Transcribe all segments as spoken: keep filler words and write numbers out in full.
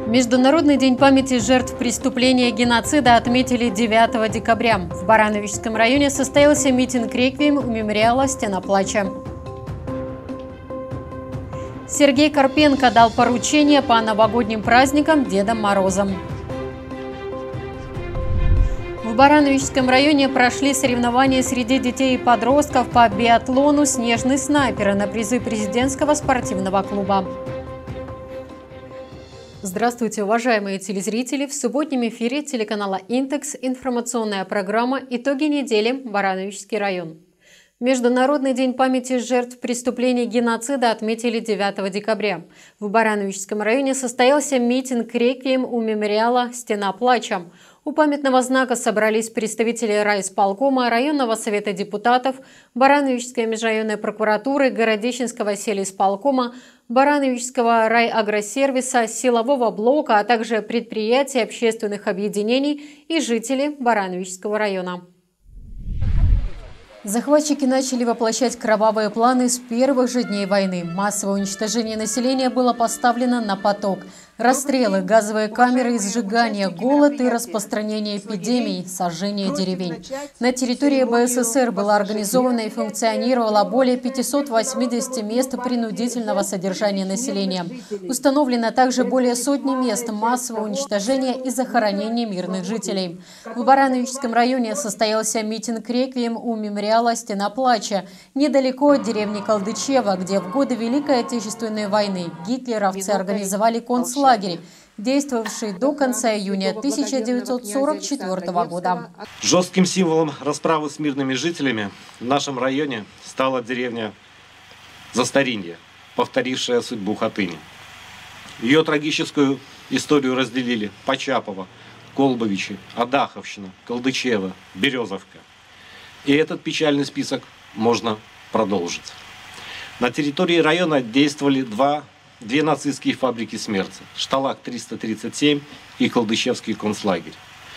Международный день памяти жертв преступления геноцида отметили девятого декабря. В Барановичском районе состоялся митинг-реквием у мемориала «Стена плача». Сергей Карпенко дал поручение по новогодним праздникам Дедом Морозом. В Барановичском районе прошли соревнования среди детей и подростков по биатлону «Снежный снайпер» на призы президентского спортивного клуба. Здравствуйте, уважаемые телезрители! В субботнем эфире телеканала «Интекс» информационная программа «Итоги недели. Барановичский район». Международный день памяти жертв преступлений геноцида отметили девятого декабря. В Барановичском районе состоялся митинг-реквием у мемориала «Стена плача». У памятного знака собрались представители райисполкома, районного совета депутатов, Барановичской межрайонной прокуратуры, Городищенского сельисполкома, Барановичского райагросервиса, силового блока, а также предприятий, общественных объединений и жители Барановичского района. Захватчики начали воплощать кровавые планы с первых же дней войны. Массовое уничтожение населения было поставлено на поток. Расстрелы, газовые камеры и сжигание, голод и распространение эпидемий, сожжение деревень. На территории БССР было организовано и функционировало более пятисот восьмидесяти мест принудительного содержания населения. Установлено также более сотни мест массового уничтожения и захоронения мирных жителей. В Барановичском районе состоялся митинг-реквием у мемориала «Стена плача», недалеко от деревни Колдычева, где в годы Великой Отечественной войны гитлеровцы организовали концлагерь, лагерь, действовавший до конца июня тысяча девятьсот сорок четвёртого года. Жестким символом расправы с мирными жителями в нашем районе стала деревня Застаринье, повторившая судьбу Хатыни. Ее трагическую историю разделили Почапово, Колбовичи, Адаховщина, Колдычево, Березовка. И этот печальный список можно продолжить. На территории района действовали два Две нацистские фабрики смерти – Шталак триста тридцать семь и Колдычевский концлагерь.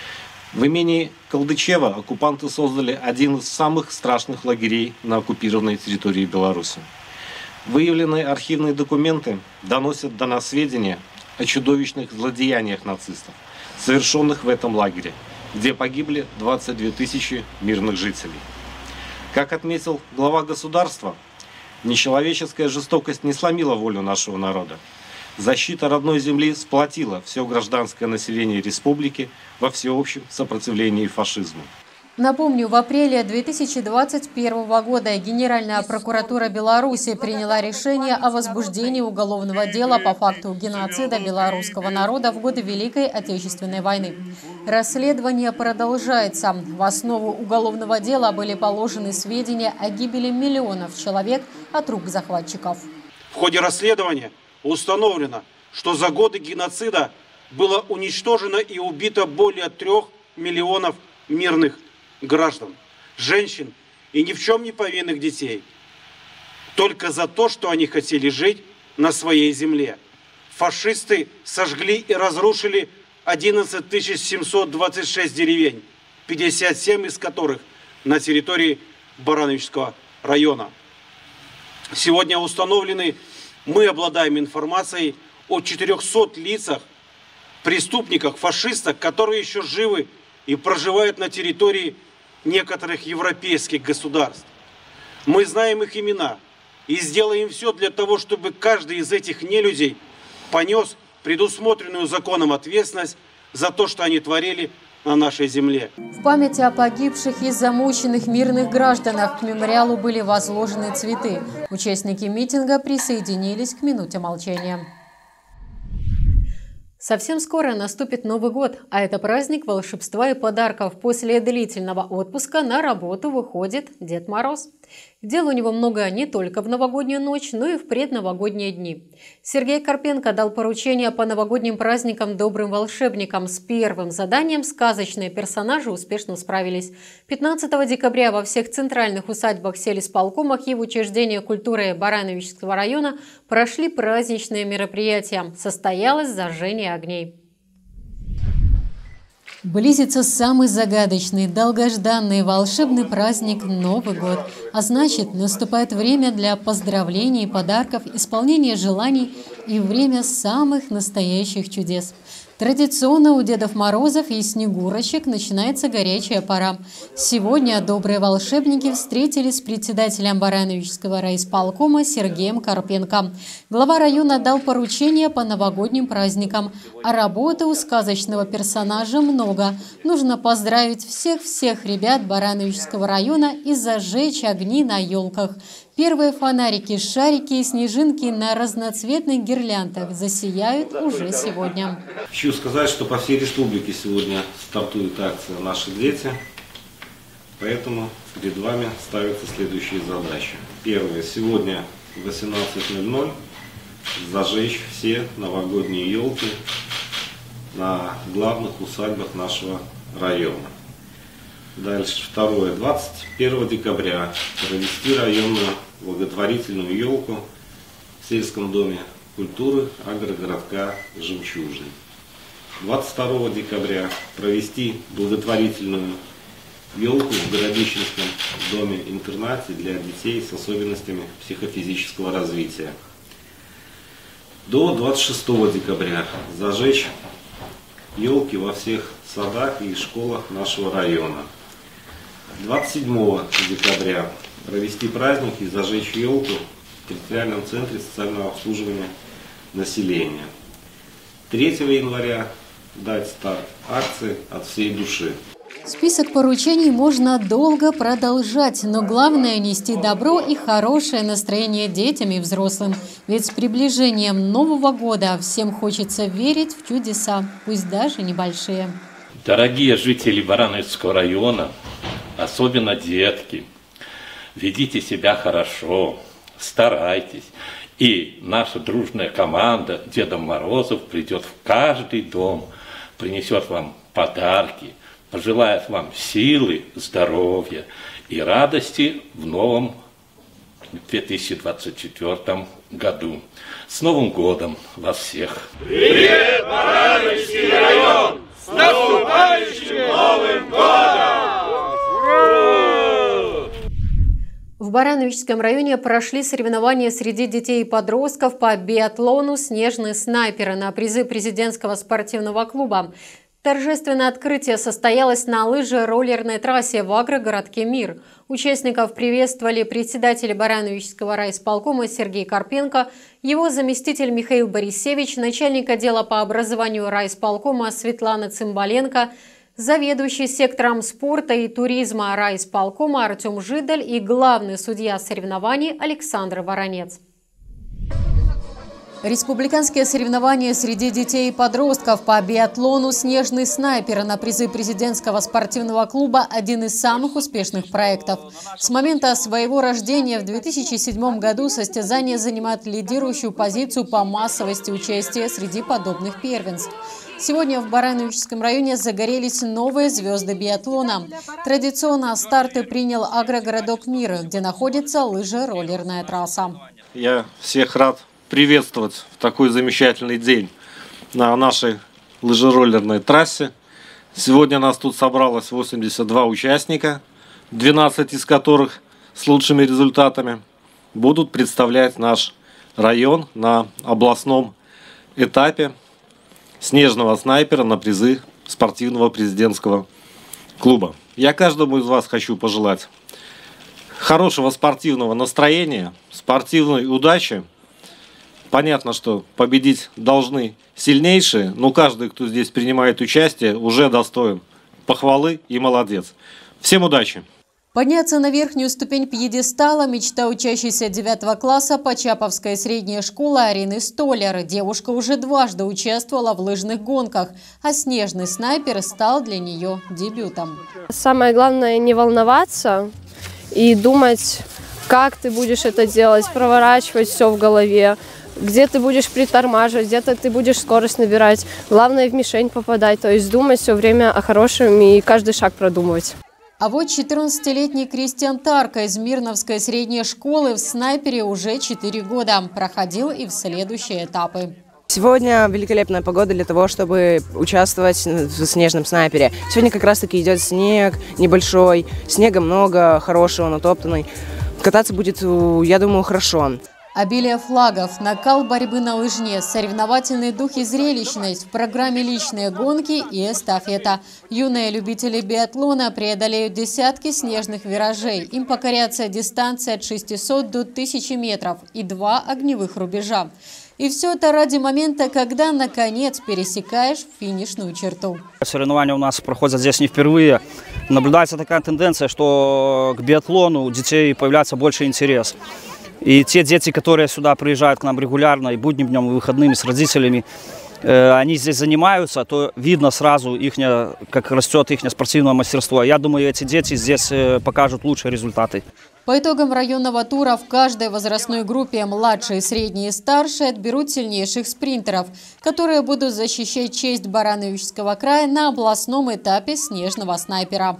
В имении Колдычева оккупанты создали один из самых страшных лагерей на оккупированной территории Беларуси. Выявленные архивные документы доносят до нас сведения о чудовищных злодеяниях нацистов, совершенных в этом лагере, где погибли двадцать две тысячи мирных жителей. Как отметил глава государства, нечеловеческая жестокость не сломила волю нашего народа. Защита родной земли сплотила все гражданское население республики во всеобщем сопротивлении фашизму. Напомню, в апреле две тысячи двадцать первого года Генеральная прокуратура Беларуси приняла решение о возбуждении уголовного дела по факту геноцида белорусского народа в годы Великой Отечественной войны. Расследование продолжается. В основу уголовного дела были положены сведения о гибели миллионов человек от рук захватчиков. В ходе расследования установлено, что за годы геноцида было уничтожено и убито более трех миллионов мирных граждан, женщин и ни в чем не повинных детей, только за то, что они хотели жить на своей земле. Фашисты сожгли и разрушили одиннадцать тысяч семьсот двадцать шесть деревень, пятьдесят семь из которых на территории Барановичского района. Сегодня установлены, мы обладаем информацией о четырёхстах лицах, преступниках, фашистах, которые еще живы и проживают на территории некоторых европейских государств. Мы знаем их имена и сделаем все для того, чтобы каждый из этих нелюдей понес предусмотренную законом ответственность за то, что они творили на нашей земле. В память о погибших и замученных мирных гражданах к мемориалу были возложены цветы. Участники митинга присоединились к минуте молчания. Совсем скоро наступит Новый год, а это праздник волшебства и подарков. После длительного отпуска на работу выходит Дед Мороз. Дел у него много не только в новогоднюю ночь, но и в предновогодние дни. Сергей Карпенко дал поручение по новогодним праздникам добрым волшебникам. С первым заданием сказочные персонажи успешно справились. пятнадцатого декабря во всех центральных усадьбах, сельисполкомах и в учреждениях культуры Барановичского района прошли праздничные мероприятия. Состоялось зажжение огней. Близится самый загадочный, долгожданный, волшебный праздник Новый год. А значит, наступает время для поздравлений, подарков, исполнения желаний и время самых настоящих чудес. Традиционно у Дедов Морозов и Снегурочек начинается горячая пора. Сегодня добрые волшебники встретились с председателем Барановичского райисполкома Сергеем Карпенко. Глава района дал поручения по новогодним праздникам, а работы у сказочного персонажа много. Нужно поздравить всех-всех ребят Барановичского района и зажечь огни на елках. Первые фонарики, шарики и снежинки на разноцветных гирляндах засияют уже сегодня. Хочу сказать, что по всей республике сегодня стартует акция «Наши дети». Поэтому перед вами ставятся следующие задачи. Первое. Сегодня в восемнадцать ноль ноль зажечь все новогодние елки на главных усадьбах нашего района. Дальше. Второе. двадцать первого декабря провести районную благотворительную елку в сельском доме культуры агрогородка «Жемчужный». двадцать второго декабря провести благотворительную елку в Городищенском доме-интернате для детей с особенностями психофизического развития. До двадцать шестого декабря зажечь елки во всех садах и школах нашего района. двадцать седьмого декабря провести праздник и зажечь елку в территориальном центре социального обслуживания населения. третьего января дать старт акции «От всей души». Список поручений можно долго продолжать, но главное – нести добро и хорошее настроение детям и взрослым. Ведь с приближением Нового года всем хочется верить в чудеса, пусть даже небольшие. Дорогие жители Барановичского района, особенно детки, ведите себя хорошо, старайтесь. И наша дружная команда Дедов Морозов придет в каждый дом, принесет вам подарки, пожелает вам силы, здоровья и радости в новом две тысячи двадцать четвёртом году. С Новым годом вас всех! Привет, Барановичский район! С наступающим Новым годом! В Барановичском районе прошли соревнования среди детей и подростков по биатлону «Снежный снайпер» на призы президентского спортивного клуба. Торжественное открытие состоялось на лыжно-роллерной трассе в агрогородке «Мир». Участников приветствовали председатель Барановичского райисполкома Сергей Карпенко, его заместитель Михаил Борисевич, начальник отдела по образованию райисполкома Светлана Цымбаленко, заведующий сектором спорта и туризма райисполкома Артем Жидель и главный судья соревнований Александр Воронец. Республиканские соревнования среди детей и подростков по биатлону «Снежный снайпер» на призы президентского спортивного клуба – один из самых успешных проектов. С момента своего рождения в две тысячи седьмом году состязание занимает лидирующую позицию по массовости участия среди подобных первенств. Сегодня в Барановичском районе загорелись новые звезды биатлона. Традиционно старты принял агрогородок «Мир», где находится лыжно-роллерная трасса. Я всех рад приветствовать в такой замечательный день на нашей лыжероллерной трассе. Сегодня нас тут собралось восемьдесят два участника, двенадцать из которых с лучшими результатами будут представлять наш район на областном этапе снежного снайпера на призы спортивного президентского клуба. Я каждому из вас хочу пожелать хорошего спортивного настроения, спортивной удачи. Понятно, что победить должны сильнейшие, но каждый, кто здесь принимает участие, уже достоин похвалы и молодец. Всем удачи! Подняться на верхнюю ступень пьедестала – мечта учащейся девятого класса Почаповской средней школы Арины Столяр. Девушка уже дважды участвовала в лыжных гонках, а «Снежный снайпер» стал для нее дебютом. Самое главное – не волноваться и думать, как ты будешь это делать, проворачивать все в голове. Где ты будешь притормаживать, где-то ты будешь скорость набирать. Главное в мишень попадать, то есть думать все время о хорошем и каждый шаг продумывать. А вот четырнадцатилетний Кристиан Тарко из Мирновской средней школы в снайпере уже четыре года. Проходил и в следующие этапы. Сегодня великолепная погода для того, чтобы участвовать в снежном снайпере. Сегодня как раз-таки идет снег небольшой, снега много, хорошего, натоптанный. Кататься будет, я думаю, хорошо. Обилие флагов, накал борьбы на лыжне, соревновательный дух и зрелищность в программе личные гонки и эстафета. Юные любители биатлона преодолеют десятки снежных виражей. Им покорятся дистанции от шестисот до тысячи метров и два огневых рубежа. И все это ради момента, когда, наконец, пересекаешь финишную черту. Соревнования у нас проходят здесь не впервые. Наблюдается такая тенденция, что к биатлону у детей появляется больше интерес. И те дети, которые сюда приезжают к нам регулярно, и будним днем, и выходными с родителями, э, они здесь занимаются, то видно сразу, ихня, как растет их спортивное мастерство. Я думаю, эти дети здесь э, покажут лучшие результаты. По итогам районного тура в каждой возрастной группе младшие, средние и старшие отберут сильнейших спринтеров, которые будут защищать честь Барановичского края на областном этапе снежного снайпера.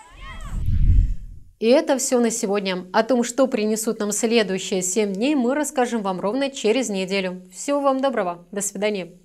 И это все на сегодня. О том, что принесут нам следующие семь дней, мы расскажем вам ровно через неделю. Всего вам доброго. До свидания.